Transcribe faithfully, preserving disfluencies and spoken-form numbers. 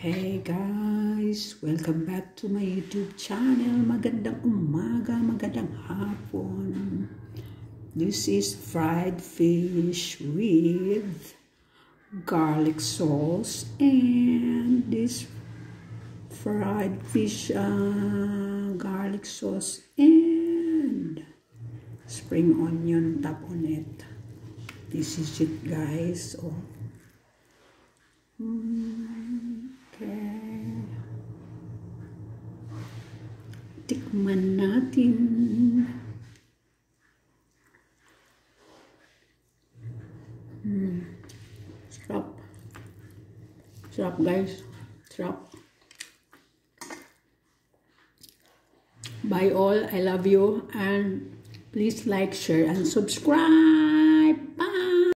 Hey guys! Welcome back to my YouTube channel. Magandang umaga, magandang hapon. This is fried fish with garlic sauce and this fried fish uh, garlic sauce and spring onion top on it. This is it guys. Oh. Okay. Tikman natin. Hmm. Sarap. Sarap guys. Sarap. Bye all. I love you and please like, share and subscribe.